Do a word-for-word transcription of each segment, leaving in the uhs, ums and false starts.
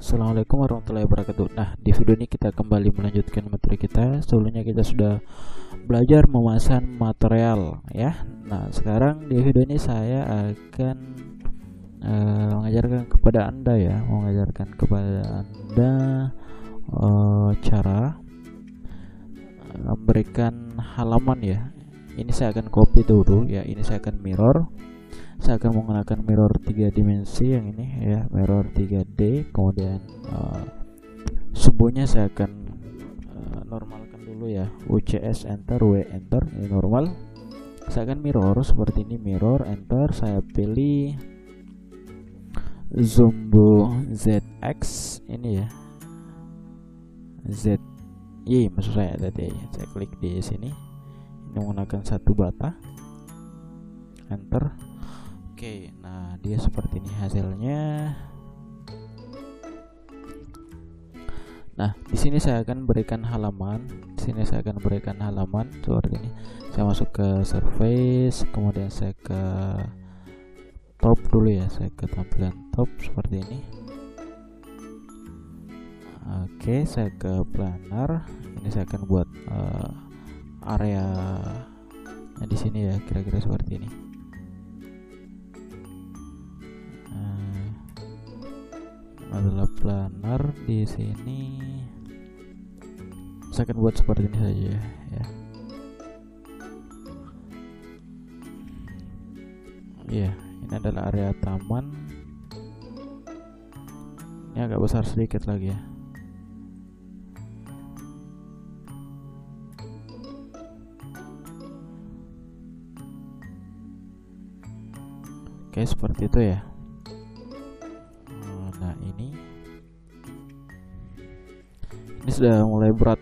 Assalamualaikum warahmatullahi wabarakatuh. Nah, di video ini kita kembali melanjutkan materi kita. Sebelumnya kita sudah belajar memasang material ya. Nah, sekarang di video ini saya akan uh, mengajarkan kepada Anda ya, mengajarkan kepada Anda uh, cara memberikan halaman ya. Ini saya akan copy dulu ya. Ini saya akan mirror. Saya akan menggunakan mirror tiga dimensi yang ini ya, mirror tiga D. Kemudian uh, subuhnya saya akan uh, normalkan dulu ya, U C S enter, W enter, ini normal. Saya akan mirror seperti ini, mirror enter. Saya pilih Zumbo Z X ini ya, Z Y maksud saya tadi. Saya klik di sini, ini menggunakan satu bata, enter. Oke, nah dia seperti ini hasilnya. Nah, di sini saya akan berikan halaman. Di sini saya akan berikan halaman seperti ini. Saya masuk ke surface, kemudian saya ke top dulu ya. Saya ke tampilan top seperti ini. Oke, saya ke planar. Ini saya akan buat uh, area nah, di sini ya, kira-kira seperti ini. Adalah planar di sini. Saya akan buat seperti ini saja ya. Iya, ini adalah area taman. Ini agak besar sedikit lagi ya. Oke, seperti itu ya. Nah, ini ini sudah mulai berat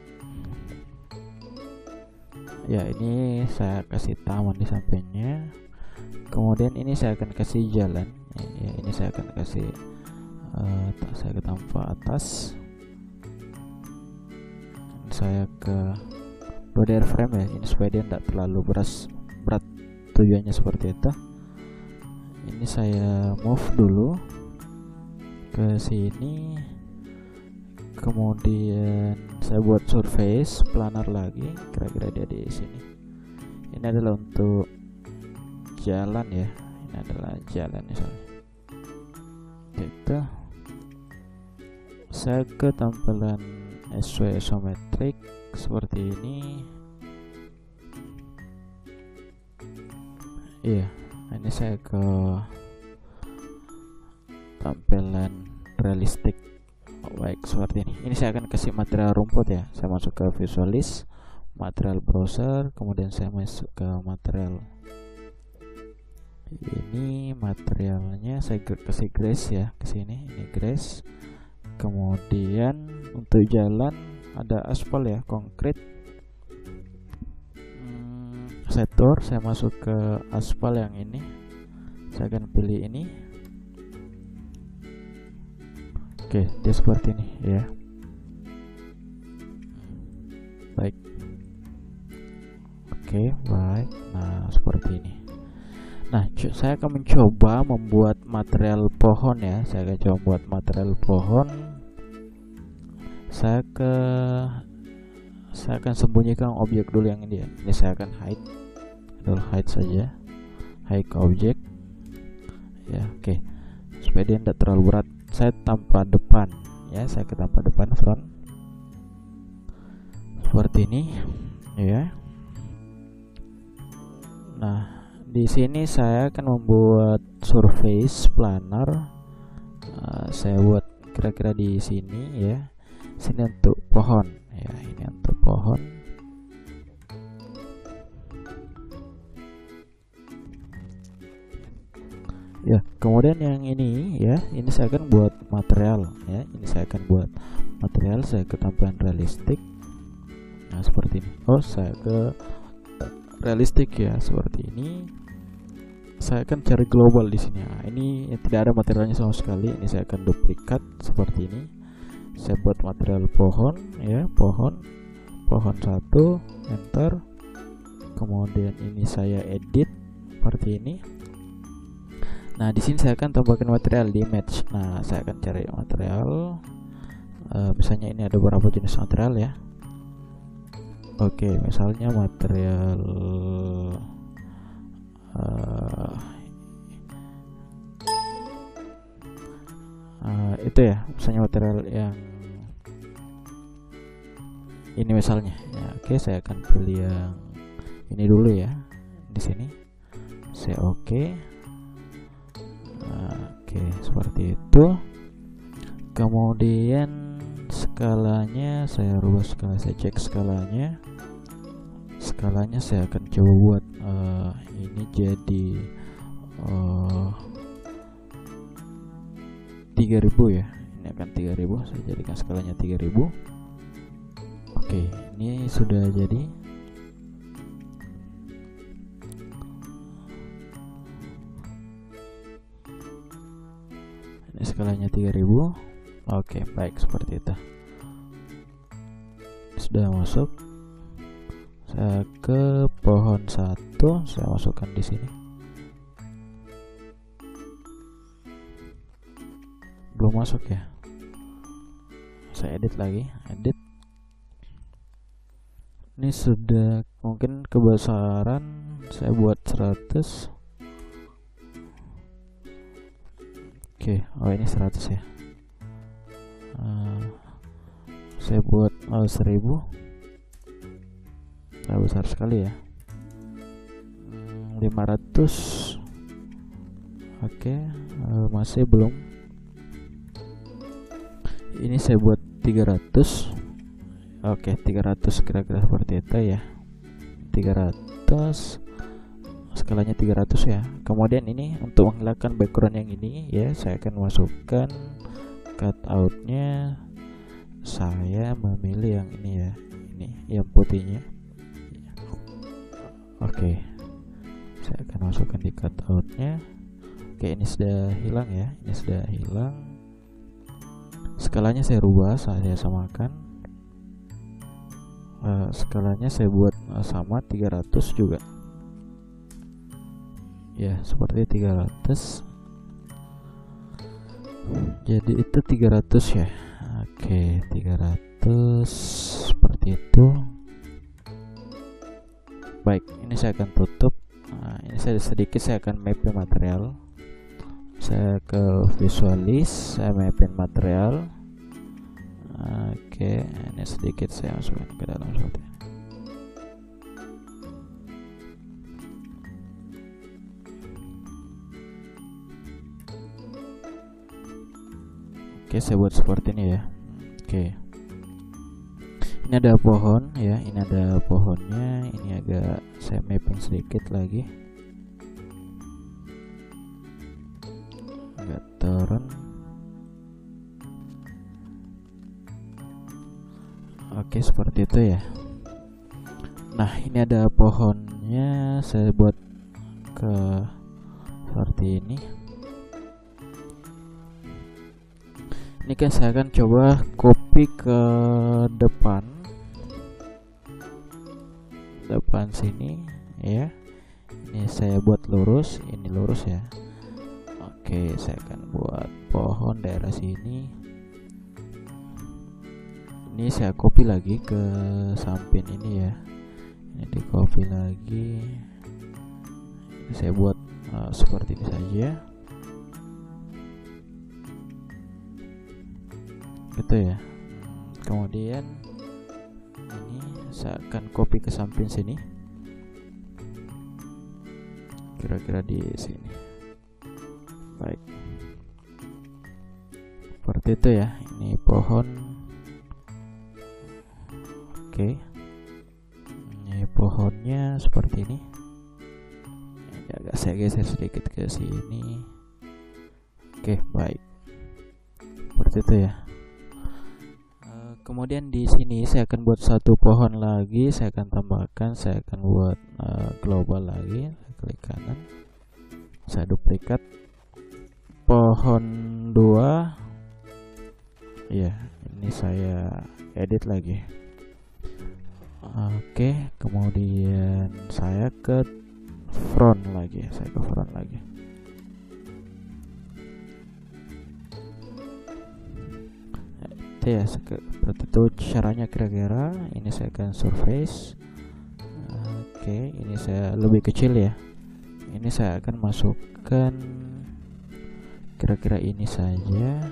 ya. Ini saya kasih taman di sampingnya, kemudian ini saya akan kasih jalan ya, ya ini saya akan kasih uh, saya ke tanpa atas, saya ke body frame ya, ini supaya dia tidak terlalu beras berat, tujuannya seperti itu. Ini saya move dulu ke sini, kemudian saya buat surface planar lagi, kira-kira dia di sini. Ini adalah untuk jalan ya, ini adalah jalan misalnya. Kita saya ke tampilan S W isometric seperti ini. Iya, ini saya ke tampilan realistik, baik seperti ini. Ini saya akan kasih material rumput ya. Saya masuk ke visualis, material browser, kemudian saya masuk ke material. Ini materialnya saya kasih grass ya, ke sini. Ini grass. Kemudian untuk jalan ada aspal ya, konkrit. Hmm, sektor saya masuk ke aspal yang ini. Saya akan pilih ini. Oke, dia seperti ini ya. Baik. Oke, baik. Nah, seperti ini. Nah, saya akan mencoba membuat material pohon ya. Saya akan coba membuat material pohon. Saya ke saya akan sembunyikan objek dulu yang ini ya. Ini saya akan hide. Dulu hide saja. Hide ke objek. Ya, oke. Supaya dia tidak terlalu berat. Saya tanpa depan ya, saya ke tanpa depan front seperti ini ya. Nah, di sini saya akan membuat surface planar. Uh, saya buat kira-kira di sini ya. Sini untuk pohon ya, ini untuk pohon. Ya, kemudian yang ini ya, ini saya akan buat material ya. Ini saya akan buat material, saya ke tampilan realistik. Nah, seperti ini. Oh, saya ke realistik ya, seperti ini. Saya akan cari global di sini. Nah, ini tidak ada materialnya sama sekali. Ini saya akan duplikat seperti ini. Saya buat material pohon ya, pohon. Pohon satu, enter. Kemudian ini saya edit seperti ini. Nah, di sini saya akan tambahkan material di image. Nah, saya akan cari material. Uh, misalnya ini ada beberapa jenis material ya. Oke, okay, misalnya material uh, uh, itu ya, misalnya material yang ini misalnya. Ya, oke, okay, saya akan pilih yang ini dulu ya. Di sini saya oke. Okay. Oke, okay, seperti itu. Kemudian skalanya saya rubah skala, saya cek skalanya. Skalanya saya akan coba buat uh, ini jadi uh, tiga ribu ya. Ini akan tiga ribu, saya jadikan skalanya tiga ribu. Oke, ini sudah jadi. Ini skalanya tiga ribu. Oke, baik, seperti itu. Sudah masuk. Saya ke pohon satu, saya masukkan di sini. Belum masuk ya. Saya edit lagi, edit. Ini sudah mungkin kebesaran, saya buat seratus. Oke, oh ini seratus ya. Uh, saya buat oh, seribu. Nah, besar sekali ya. hmm, lima ratus. Oke, uh, masih belum. Ini saya buat tiga ratus. Oke, tiga ratus kira-kira seperti itu ya. tiga ratus, skalanya tiga ratus ya. Kemudian ini untuk menghilangkan background yang ini ya, saya akan masukkan cutout-nya. Saya memilih yang ini ya, ini yang putihnya. Oke, saya akan masukkan di cutout-nya. Oke, ini sudah hilang ya, ini sudah hilang. Skalanya saya rubah, saya samakan. Uh, skalanya saya buat uh, sama tiga ratus juga. Ya, seperti tiga ratus. Jadi itu tiga ratus ya. Oke, tiga ratus seperti itu. Baik, ini saya akan tutup. Nah, ini saya sedikit saya akan mapping material. Saya ke visualis, saya mapping material. Oke, ini sedikit saya masukkan ke dalam seperti ini. Oke, saya buat seperti ini ya. Oke, ini ada pohon ya, ini ada pohonnya. Ini agak saya mapping sedikit lagi, agak turun. Oke, seperti itu ya. Nah, ini ada pohonnya, saya buat ke seperti ini. Ini kan saya akan coba copy ke depan depan sini ya. Ini saya buat lurus, ini lurus ya. Oke, saya akan buat pohon daerah sini. Ini saya copy lagi ke samping ini ya. Ini di copy lagi. Ini saya buat uh, seperti ini saja. Gitu ya. Kemudian ini saya akan copy ke samping sini, kira-kira di sini. Baik, seperti itu ya. Ini pohon. Oke, ini pohonnya seperti ini. Ini agak saya geser sedikit ke sini. Oke, baik, seperti itu ya. Kemudian di sini saya akan buat satu pohon lagi, saya akan tambahkan, saya akan buat uh, global lagi. Saya klik kanan, saya duplikat pohon dua ya. Ini saya edit lagi. Oke, kemudian saya ke front lagi, saya ke front lagi. itu ya, seperti itu caranya kira-kira. Ini saya akan surface. Oke, ini saya lebih kecil ya. Ini saya akan masukkan kira-kira ini saja.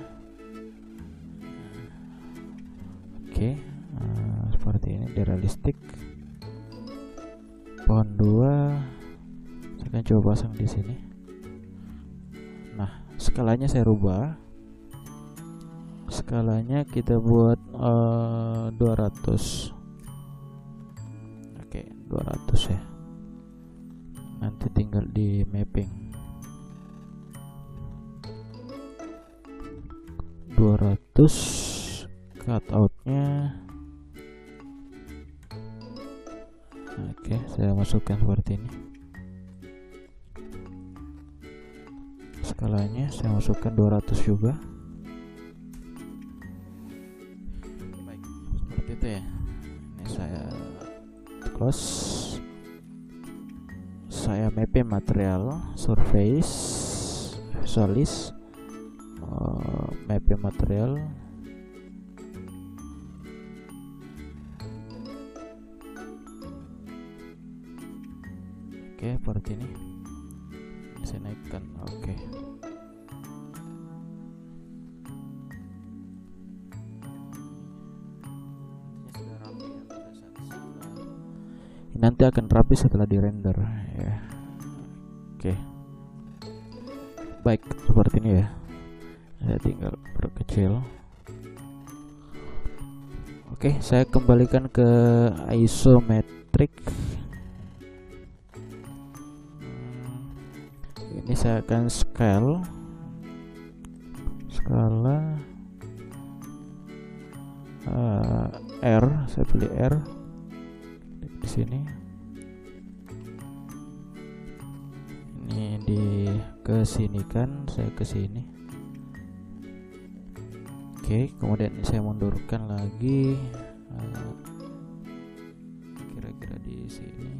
Oke, uh, seperti ini di realistik. Pohon dua saya akan coba pasang di sini. Nah, skalanya saya rubah. Skalanya kita buat uh, dua ratus. Oke, dua ratus ya. Nanti tinggal di mapping. dua ratus cutoutnya. Oke, saya masukkan seperti ini. Skalanya saya masukkan dua ratus juga. Baik, seperti itu ya. Ini saya close. Saya mapping material, surface, visualis, uh, mapping material. Oke, seperti ini. Saya naikkan. Oke. Nanti akan rapi setelah di render ya. Oke, baik, seperti ini ya. Saya tinggal perkecil. Oke, saya kembalikan ke isometric. Ini saya akan scale skala uh, R. Saya pilih R di sini. Ini di kesini kan, saya ke sini. Oke, kemudian ini saya mundurkan lagi kira-kira uh, di sini.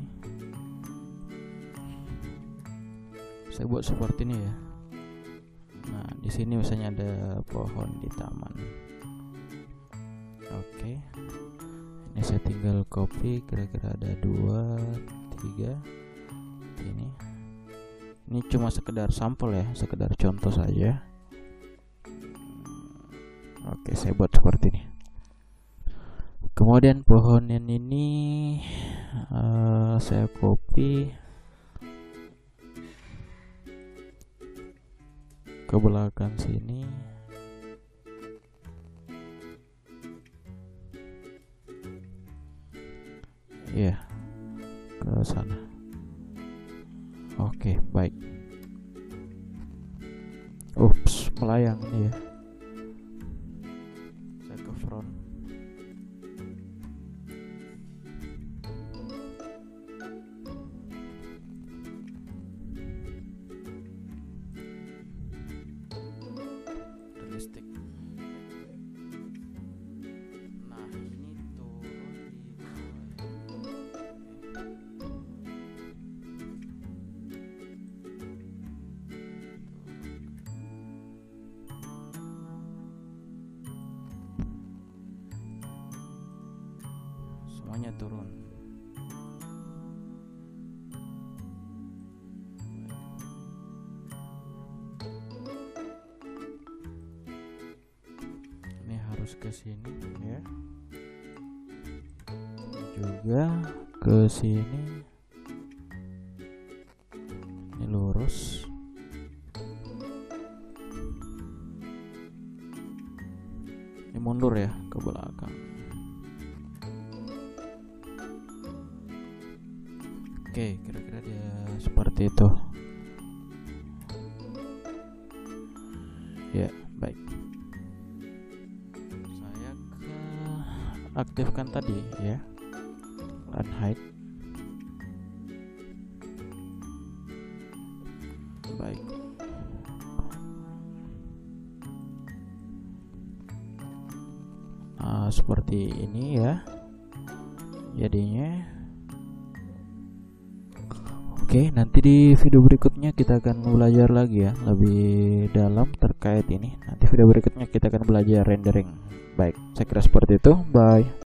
Saya buat seperti ini ya. Nah, di sini misalnya ada pohon di taman. Oke, ini saya tinggal copy, kira-kira ada dua, tiga. Ini, ini cuma sekedar sampel ya, sekedar contoh saja. Oke, saya buat seperti ini. Kemudian pohon yang ini uh, saya copy ke belakang sini. Ya, yeah, ke sana. Oke, okay, baik. Ups, melayang ini ya. Saya ke front. Realistik. Nah, ini turun di semuanya turun. Ini harus ke sini ya. Juga ke sini. Ini lurus. Ini mundur ya ke belakang. Oke, kira-kira dia seperti itu. Ya, baik. Saya ke aktifkan tadi ya, line height. Baik. Nah, seperti ini ya jadinya. Oke, nanti di video berikutnya kita akan belajar lagi ya lebih dalam terkait ini. Nanti video berikutnya kita akan belajar rendering. Baik, saya kira seperti itu. Bye.